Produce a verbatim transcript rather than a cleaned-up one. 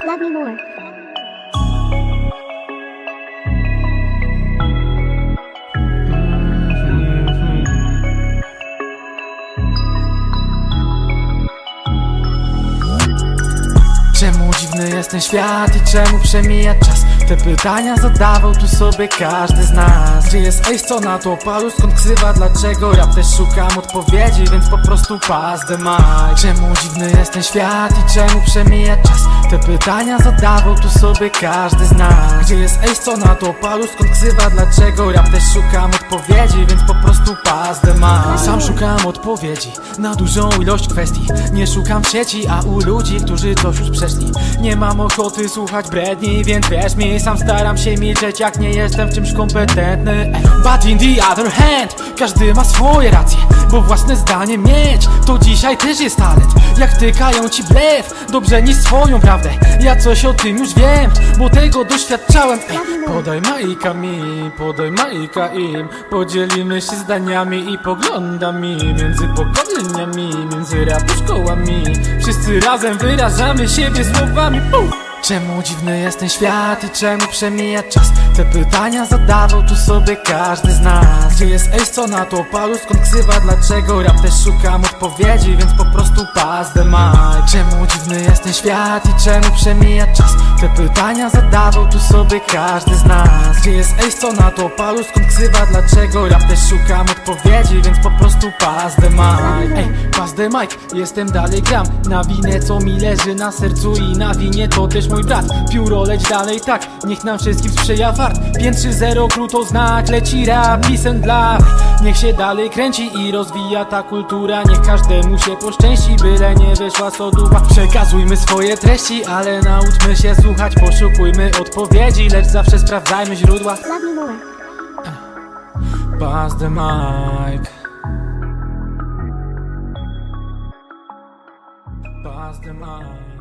Love me more. Czemu dziwny jest ten świat i czemu przemija czas? Te pytania zadawał tu sobie każdy z nas. Gdzie jest Ace, co na to palu, skąd ksywa, dlaczego? Ja też szukam odpowiedzi, więc po prostu pass the mic. Czemu dziwny jest ten świat i czemu przemija czas? Te pytania zadawał tu sobie każdy z nas. Gdzie jest Ace, co na to palu, skąd ksywa, dlaczego? Ja też szukam odpowiedzi, więc po prostu pass the mic. Sam szukam odpowiedzi na dużą ilość kwestii. Nie szukam w sieci, a u ludzi, którzy coś już przeszli. Nie mam ochoty słuchać bredni, więc wierz mi, sam staram się milczeć, jak nie jestem w czymś kompetentny. But in the other hand, każdy ma swoje racje, bo własne zdanie mieć to dzisiaj też jest talent. Jak tykają ci blef, dobrze niż swoją prawdę. Ja coś o tym już wiem, bo tego doświadczałem. Ej, podaj majka mi, podaj majka im. Podzielimy się zdaniami i poglądami, między pokoleniami, między rap szkołami. Wszyscy razem wyrażamy siebie słowami. Pum! Czemu dziwny jest ten świat i czemu przemija czas? Te pytania zadawał tu sobie każdy z nas. Gdzie jest Ace, co na to palu, skąd ksywa, dlaczego? Rap też szukam odpowiedzi, więc po prostu pass the mic. Czemu dziwny jest ten świat i czemu przemija czas? Te pytania zadawał tu sobie każdy z nas. Gdzie jest Ace, co na to palu, skąd ksywa, dlaczego? Rap też szukam odpowiedzi, więc po prostu pass the mic. Ej, pass the mic, jestem dalej gram na winę, co mi leży na sercu i na winie to też mój brat. Pióro leć dalej tak, niech nam wszystkim sprzyja fart. pięć trzy zero kluto znak, leci rap, peace and love. Niech się dalej kręci i rozwija ta kultura. Niech każdemu się poszczęści, byle nie wyszła soduwa. Przekazujmy swoje treści, ale nauczmy się słuchać. Poszukujmy odpowiedzi, lecz zawsze sprawdzajmy źródła. Love me more. Pass the mic. Pass the mic.